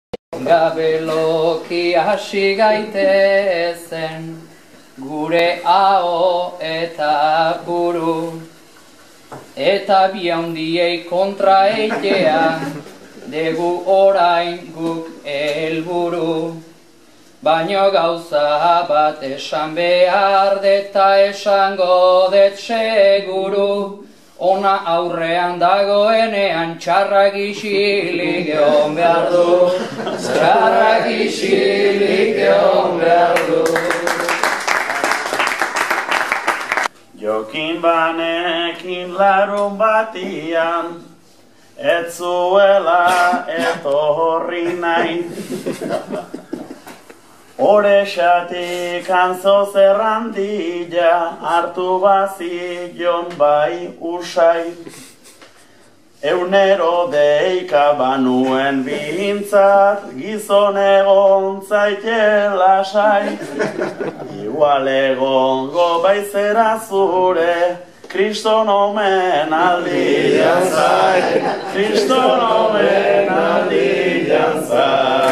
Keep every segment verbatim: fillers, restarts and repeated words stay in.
Gabeloki hasi gaitezen, gure aho eta buru, eta bi handiei kontra eitea, degu orain guk helburu. Baino gauza bat esan behar deta esango det seguru, ona aurrean dagoenean txarrak isilik egon behar du, txarrak isilik egon behar du. Jokin banekin larun batian, ez zuela etorri nahi. Horexatik antzo zerrandila hartu bazion bai usai. Eunero deika banuen bintzat gizon egon zaite lasai. Igual egongo baizera zure Kriston omen aldian zai, Kriston omen aldian zai.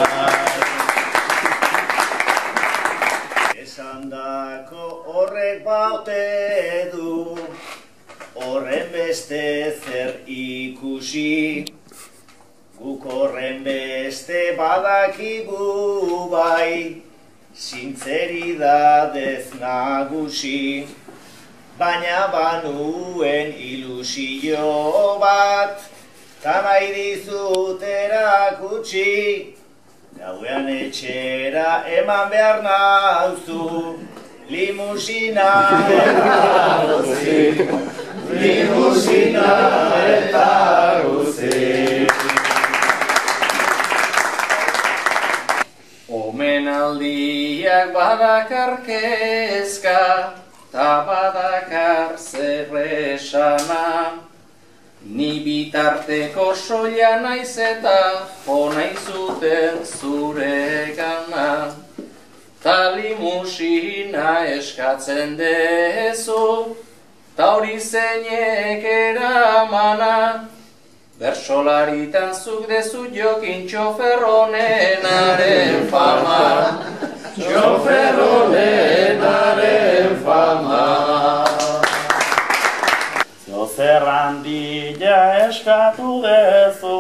Horrek baute du, horren beste zer ikusi, guk horren beste badakigu bai, sinceridadez nagusi, baina banuen ilusio bat, ta nahi dizut erakutsi, gauean etxera eman behar nauzu, limusina eta guzi, limusina eta guzi. Omenaldiak badakar kezka, ta badakar zerresana, ni bitarteko soila naiz eta jo naizuten zure gana. Ta limusina eskatzen dezu, ta hori zeinek eramana, bersolaritan zuk dezu jokin txofer honenaren fama, txofer honenaren fama. Zerrandila eskatu dezu,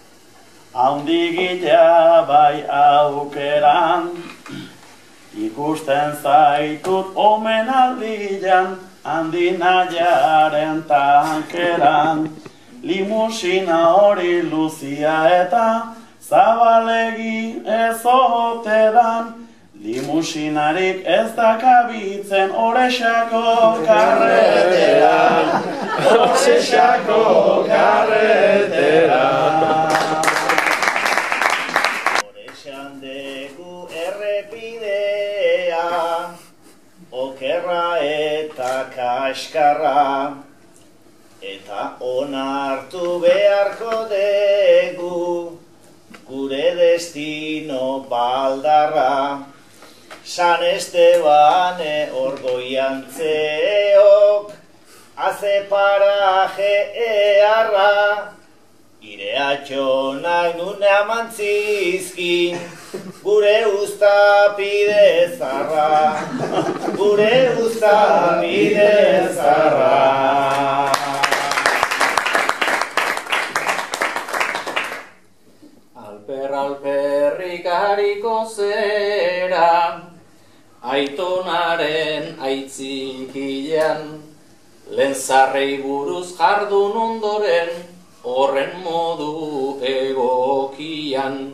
haundigila bai aukeran, ikusten zaitut omenaldian, handinaiaren tankeran. Limusina hori luzia eta zabalegi ez ote dan, limusinarik ez dakabitzen Orexako karreteran, Orexako karreteran. Okerra eta kaskarra, eta onartu beharko degu, gure destino baldarra. San Estebane orgoiantzeok, haze paraje earra, ire atxonak nune amantzizkin, gure uztapide zarra, gure uztapide zarra. Alper alperrik hariko zera, aitonaren aitzikian, lehen zarrei buruz jardun ondoren, horren modu egokian.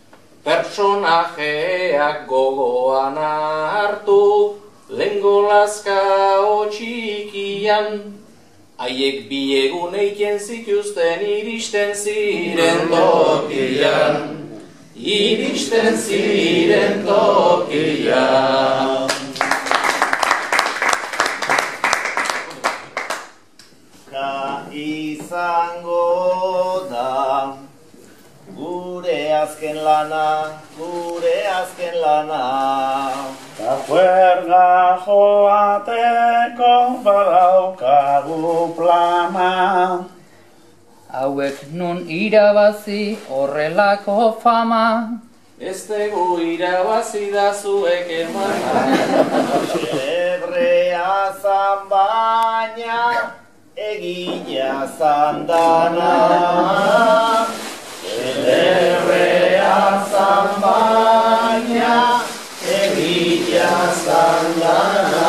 Personajeak gogoan hartu, lengo lazkao txikian, haiek bi egun eiken zituzten iristen ziren tokian, iristen ziren tokian. Ka izango da gure azken lana, gure azken lana. Ta juerga joateko badaukagu plana, hauek nun irabazi horrelako fama. Ez dugu irabazi da zuek emana. Xelebrea zan baina egila zan dana. Xelebrea zan baina egila zan dana.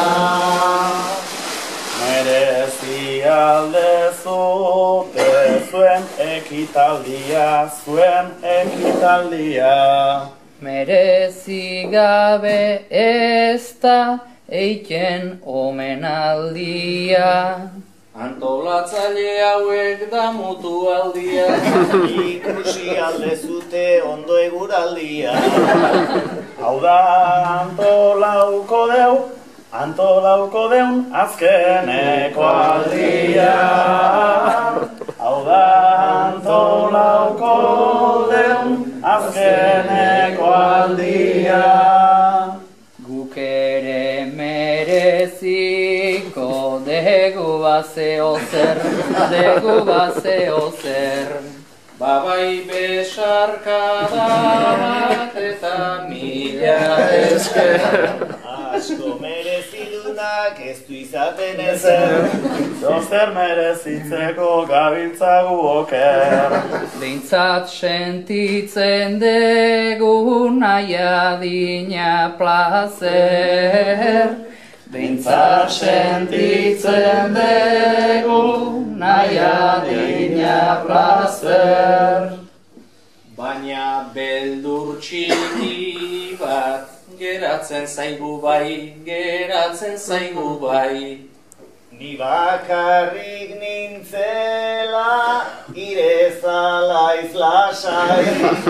Merezi alde zute zuen ekitaldia, zuen ekitaldia. Merezi gabe ez da eiken omenaldia. Antolatzaile hauek da mutualdia. Ikusi alde zute ondo eguraldia. Hau da antolauko deu, antolauko deun azkeneko aldia. Hau da antolauko deun azkeneko aldia. Guk ere mereziko degu bazeo zer, degu bazeo zer. Babai besarkada bat eta mila esker. Asko merezidunak ez du izaten ezer. Zozer merezitzeko gabiltzagu oker. Behintzat sentitzen degu nahi adina plazer. Behintzat sentitzen degu nahi adina plazer. Baina beldur txiki bat geratzen zaigu bai, geratzen zaigu bai. Ni bakarrik nintzela irezala izlasai.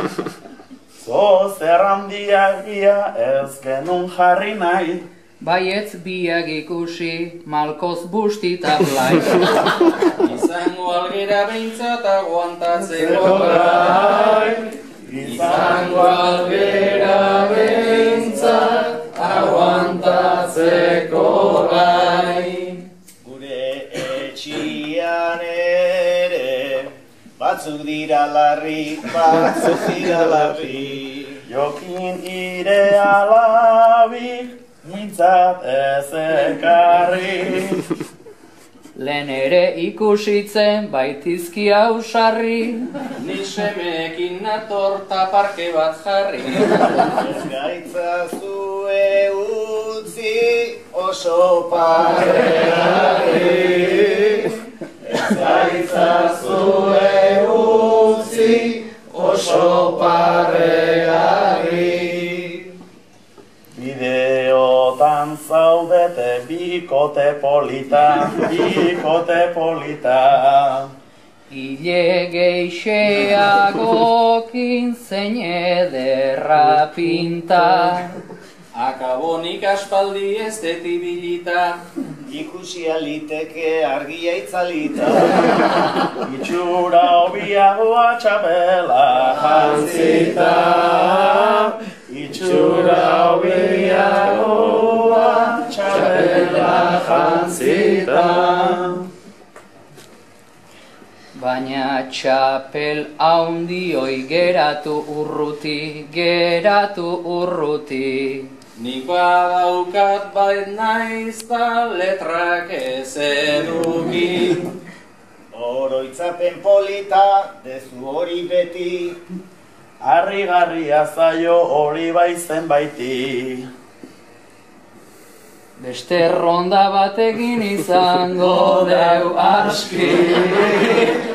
Zozer handiak ia ez genuen jarri nahi. Baietz biak ikusi, malkoz bustita blai. Izango algera behintzat aguantatzeko gai. Izango algera behintzat aguantatzeko gai. Gure etxian ere batzuk dira larri, batzuk dira larri. Jokin ire alabik, mintzat ez ekarri. Lehen ere ikusitzen baitizki ausarri. Ni semeekin nator ta parke bat jarri. Ez gaitzazue utzi oso parreari. Ez gaitzazue utzi oso parreari. Bideotan zaudete bikote polita, bikote polita. Ile geixeagokin zein ederra pinta. Akabonik aspaldi ez detibilita. Ikusi aliteke argia itzalita. Itxura hobiagoa txapela jantzita. Itxura hobiagoa txapela jantzita. Baina txapel haundioi geratu urruti, geratu urruti. Nik badaukat bait naiz da letrak ez eduki. Oroitzapen polita, dezu hori beti. Harrigarria zaio hori baizen baiti. Beste ronda batekin izango deu aski.